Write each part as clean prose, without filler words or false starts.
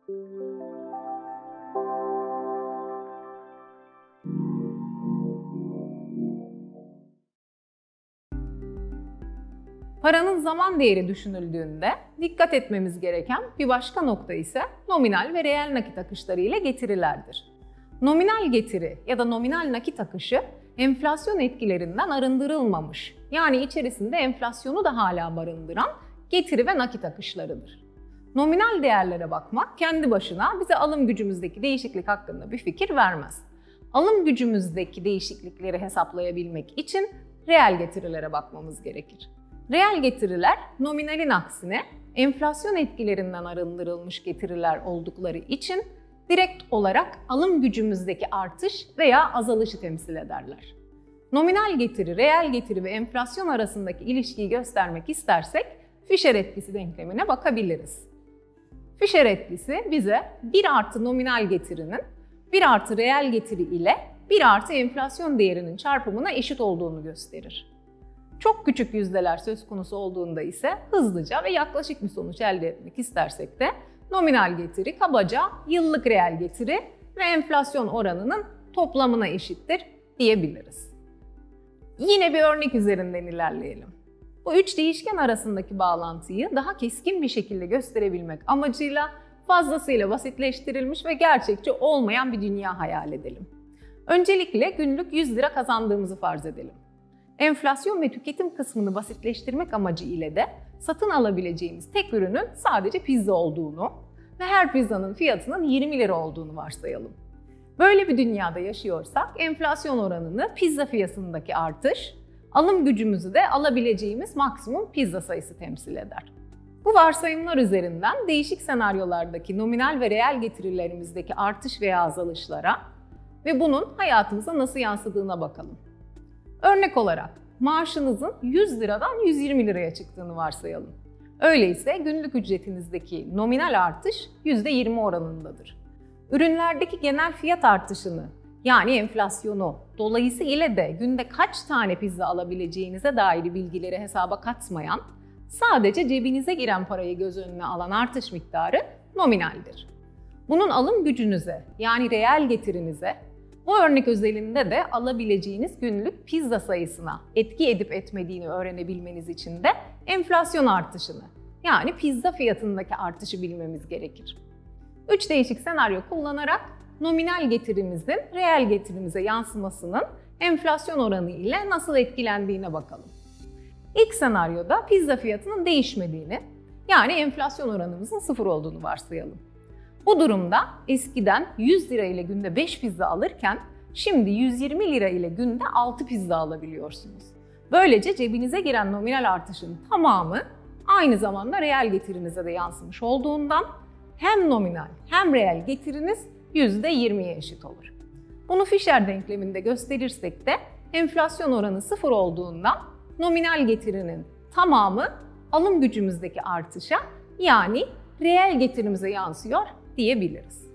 Paranın zaman değeri düşünüldüğünde dikkat etmemiz gereken bir başka nokta ise nominal ve reel nakit akışları ile getirilerdir. Nominal getiri ya da nominal nakit akışı enflasyon etkilerinden arındırılmamış, yani içerisinde enflasyonu da hala barındıran getiri ve nakit akışlarıdır. Nominal değerlere bakmak kendi başına bize alım gücümüzdeki değişiklik hakkında bir fikir vermez. Alım gücümüzdeki değişiklikleri hesaplayabilmek için reel getirilere bakmamız gerekir. Reel getiriler nominalin aksine enflasyon etkilerinden arındırılmış getiriler oldukları için direkt olarak alım gücümüzdeki artış veya azalışı temsil ederler. Nominal getiri, reel getiri ve enflasyon arasındaki ilişkiyi göstermek istersek Fisher etkisi denklemine bakabiliriz. Fisher etkisi bize 1 artı nominal getirinin 1 artı reel getiri ile 1 artı enflasyon değerinin çarpımına eşit olduğunu gösterir. Çok küçük yüzdeler söz konusu olduğunda ise hızlıca ve yaklaşık bir sonuç elde etmek istersek de nominal getiri kabaca yıllık reel getiri ve enflasyon oranının toplamına eşittir diyebiliriz. Yine bir örnek üzerinden ilerleyelim. Bu üç değişken arasındaki bağlantıyı daha keskin bir şekilde gösterebilmek amacıyla fazlasıyla basitleştirilmiş ve gerçekçi olmayan bir dünya hayal edelim. Öncelikle günlük 100 lira kazandığımızı farz edelim. Enflasyon ve tüketim kısmını basitleştirmek amacı ile de satın alabileceğimiz tek ürünün sadece pizza olduğunu ve her pizzanın fiyatının 20 lira olduğunu varsayalım. Böyle bir dünyada yaşıyorsak enflasyon oranını pizza fiyatındaki artış, alım gücümüzü de alabileceğimiz maksimum pizza sayısı temsil eder. Bu varsayımlar üzerinden değişik senaryolardaki nominal ve reel getirilerimizdeki artış veya azalışlara ve bunun hayatımıza nasıl yansıdığına bakalım. Örnek olarak maaşınızın 100 liradan 120 liraya çıktığını varsayalım. Öyleyse günlük ücretinizdeki nominal artış %20 oranındadır. Ürünlerdeki genel fiyat artışını, yani enflasyonu, dolayısıyla de günde kaç tane pizza alabileceğinize dair bilgileri hesaba katmayan, sadece cebinize giren parayı göz önüne alan artış miktarı nominaldir. Bunun alım gücünüze, yani reel getirinize, bu örnek özelinde de alabileceğiniz günlük pizza sayısına etki edip etmediğini öğrenebilmeniz için de enflasyon artışını, yani pizza fiyatındaki artışı bilmemiz gerekir. 3 değişik senaryo kullanarak nominal getirimizin reel getirimize yansımasının enflasyon oranı ile nasıl etkilendiğine bakalım. İlk senaryoda pizza fiyatının değişmediğini, yani enflasyon oranımızın 0 olduğunu varsayalım. Bu durumda eskiden 100 lira ile günde 5 pizza alırken şimdi 120 lira ile günde 6 pizza alabiliyorsunuz. Böylece cebinize giren nominal artışın tamamı aynı zamanda reel getirinize de yansımış olduğundan hem nominal hem reel getiriniz %20'ye eşit olur. Bunu Fisher denkleminde gösterirsek de enflasyon oranı 0 olduğundan nominal getirinin tamamı alım gücümüzdeki artışa, yani reel getirimize yansıyor diyebiliriz.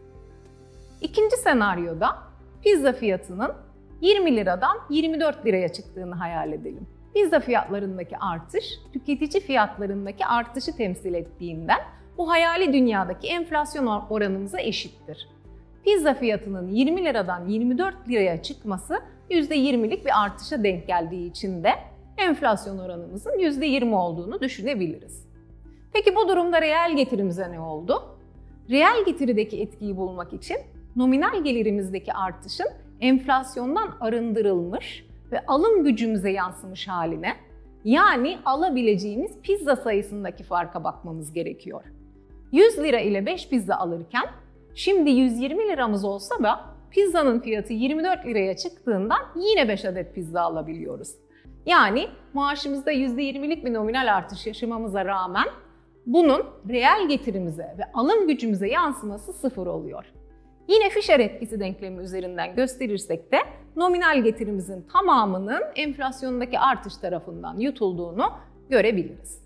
İkinci senaryoda pizza fiyatının 20 liradan 24 liraya çıktığını hayal edelim. Pizza fiyatlarındaki artış, tüketici fiyatlarındaki artışı temsil ettiğinden bu hayali dünyadaki enflasyon oranımıza eşittir. Pizza fiyatının 20 liradan 24 liraya çıkması %20'lik bir artışa denk geldiği için de enflasyon oranımızın %20 olduğunu düşünebiliriz. Peki bu durumda reel getirimize ne oldu? Reel getirideki etkiyi bulmak için nominal gelirimizdeki artışın enflasyondan arındırılmış ve alım gücümüze yansımış haline, yani alabileceğimiz pizza sayısındaki farka bakmamız gerekiyor. 100 lira ile 5 pizza alırken şimdi 120 liramız olsa da pizzanın fiyatı 24 liraya çıktığından yine 5 adet pizza alabiliyoruz. Yani maaşımızda %20'lik bir nominal artış yaşamamıza rağmen bunun reel getirimize ve alım gücümüze yansıması 0 oluyor. Yine Fisher etkisi denklemi üzerinden gösterirsek de nominal getirimizin tamamının enflasyondaki artış tarafından yutulduğunu görebiliriz.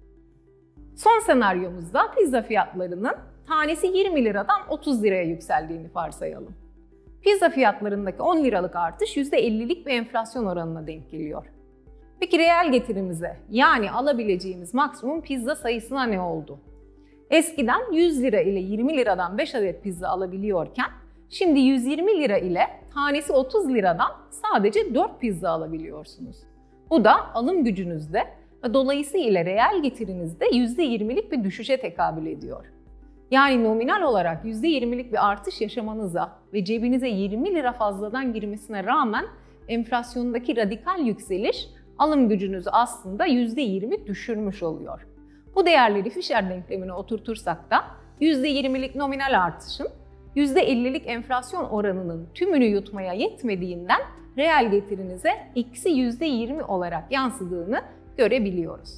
Son senaryomuzda pizza fiyatlarının tanesi 20 liradan 30 liraya yükseldiğini varsayalım. Pizza fiyatlarındaki 10 liralık artış %50'lik bir enflasyon oranına denk geliyor. Peki reel getirimize, yani alabileceğimiz maksimum pizza sayısına ne oldu? Eskiden 100 lira ile 20 liradan 5 adet pizza alabiliyorken şimdi 120 lira ile tanesi 30 liradan sadece 4 pizza alabiliyorsunuz. Bu da alım gücünüzde ve dolayısıyla reel getirinizde %20'lik bir düşüşe tekabül ediyor. Yani nominal olarak %20'lik bir artış yaşamanıza ve cebinize 20 lira fazladan girmesine rağmen enflasyondaki radikal yükseliş alım gücünüzü aslında %20 düşürmüş oluyor. Bu değerleri Fisher denklemine oturtursak da %20'lik nominal artışın %50'lik enflasyon oranının tümünü yutmaya yetmediğinden reel getirinize eksi %20 olarak yansıdığını görebiliyoruz.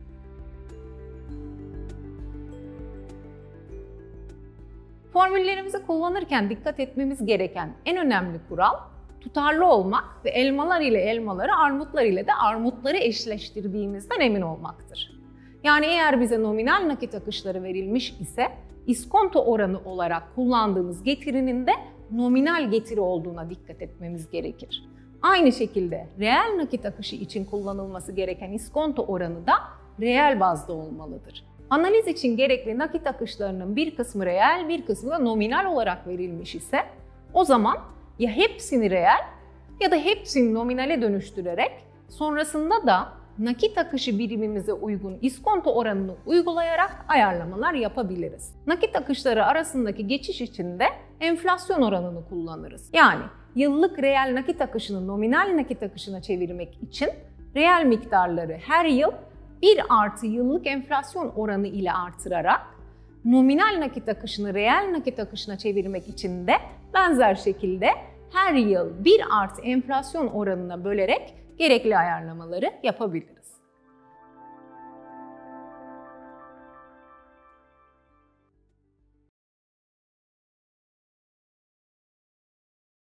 Formüllerimizi kullanırken dikkat etmemiz gereken en önemli kural, tutarlı olmak ve elmalar ile elmaları, armutlar ile de armutları eşleştirdiğimizden emin olmaktır. Yani eğer bize nominal nakit akışları verilmiş ise, iskonto oranı olarak kullandığımız getirinin de nominal getiri olduğuna dikkat etmemiz gerekir. Aynı şekilde reel nakit akışı için kullanılması gereken iskonto oranı da reel bazda olmalıdır. Analiz için gerekli nakit akışlarının bir kısmı reel, bir kısmı da nominal olarak verilmiş ise, o zaman ya hepsini reel ya da hepsini nominale dönüştürerek sonrasında da nakit akışı birimimize uygun iskonto oranını uygulayarak ayarlamalar yapabiliriz. Nakit akışları arasındaki geçiş için de enflasyon oranını kullanırız. Yani yıllık reel nakit akışını nominal nakit akışına çevirmek için reel miktarları her yıl 1 artı yıllık enflasyon oranı ile artırarak, nominal nakit akışını reel nakit akışına çevirmek için de benzer şekilde her yıl 1 artı enflasyon oranına bölerek gerekli ayarlamaları yapabiliriz.